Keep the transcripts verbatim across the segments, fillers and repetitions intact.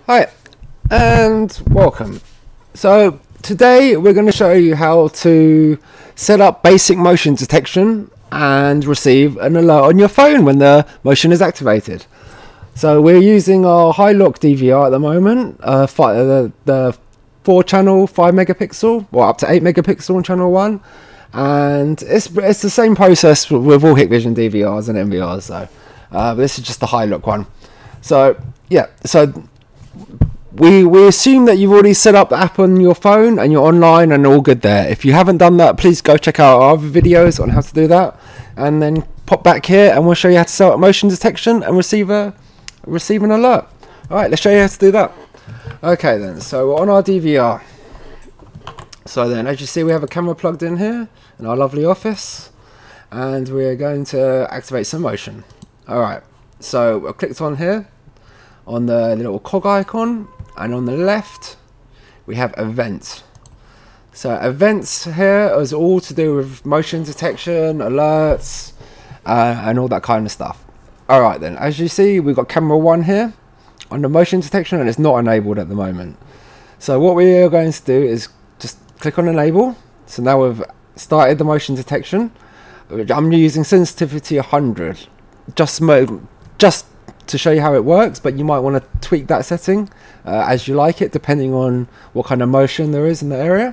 Hi and welcome. So today we're going to show you how to set up basic motion detection and receive an alert on your phone when the motion is activated. So we're using our HiLook D V R at the moment, uh, fi the, the four channel five megapixel, well up to eight megapixel on channel one, and it's, it's the same process with all Hikvision D V Rs and N V Rs though. Uh, but this is just the HiLook one. So yeah, so we we assume that you've already set up the app on your phone and you're online and all good there. If you haven't done that, please go check out our other videos on how to do that, and then pop back here and we'll show you how to set up motion detection and receive a receive an alert. All right, let's show you how to do that. Okay then, so we're on our D V R. So then, as you see, we have a camera plugged in here in our lovely office, and we're going to activate some motion. All right, so I've clicked on here on the little cog icon, and on the left we have events. So events here is all to do with motion detection, alerts, uh, and all that kind of stuff. All right then, as you see, we've got camera one here on the motion detection, and it's not enabled at the moment. So what we are going to do is just click on enable. So now we've started the motion detection. I'm using sensitivity one hundred just just to show you how it works, but you might want to tweak that setting uh, as you like it, depending on what kind of motion there is in the area.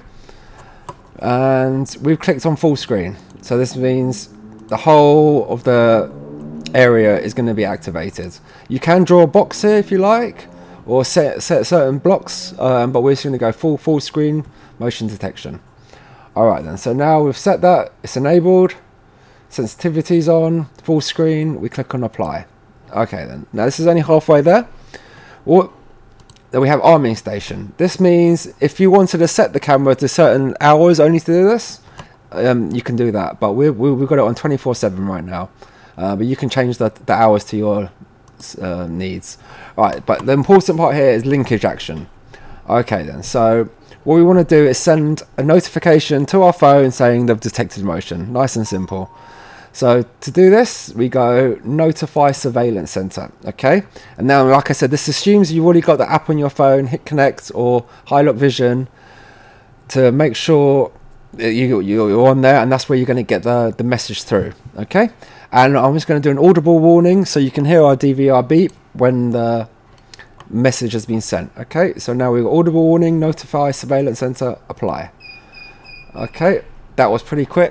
And we've clicked on full screen, so this means the whole of the area is going to be activated. You can draw a box here if you like, or set, set certain blocks, um, but we're just going to go full full screen motion detection. Alright then, so now we've set that, it's enabled, sensitivity's on, full screen, we click on apply. Okay then, now this is only halfway there. What, then we have arming station. This means if you wanted to set the camera to certain hours only to do this, um, you can do that, but we, we, we've got it on twenty-four seven right now. Uh, but you can change the, the hours to your uh, needs. Right, but the important part here is linkage action. Okay then, so what we want to do is send a notification to our phone saying they've detected motion. Nice and simple. So to do this, we go notify surveillance center. Okay, and now like I said, this assumes you've already got the app on your phone, Hit Connect or HiLook to make sure that you, you're on there, and that's where you're going to get the, the message through. Okay, and I'm just going to do an audible warning so you can hear our D V R beep when the message has been sent. Okay, so now we've got audible warning, notify surveillance center, apply. Okay, that was pretty quick.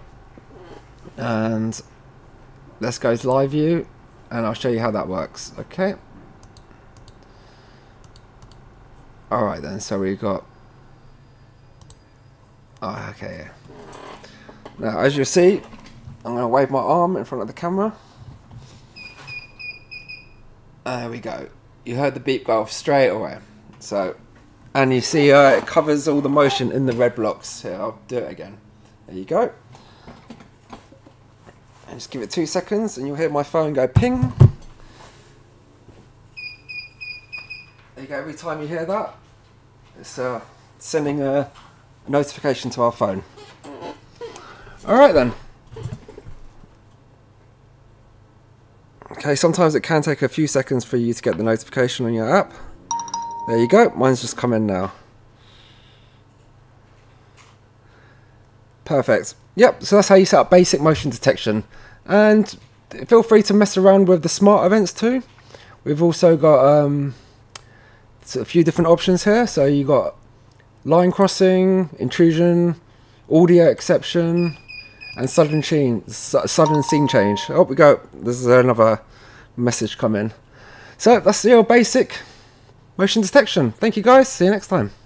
And let's go to live view and I'll show you how that works. Okay, alright then, so we've got oh, okay, now as you see, I'm going to wave my arm in front of the camera. There we go, you heard the beep go off straight away. So, and you see uh, it covers all the motion in the red blocks. Here, I'll do it again. There you go. And just give it two seconds and you'll hear my phone go ping. There you go, every time you hear that, it's uh, sending a notification to our phone. Alright then. Okay, sometimes it can take a few seconds for you to get the notification on your app. There you go, mine's just come in now. Perfect. Yep, so that's how you set up basic motion detection. And feel free to mess around with the smart events too. We've also got um, a few different options here. So you got line crossing, intrusion, audio exception, and sudden scene, sudden scene change. Oh, we go. There's another message come in. So that's your basic motion detection. Thank you guys. See you next time.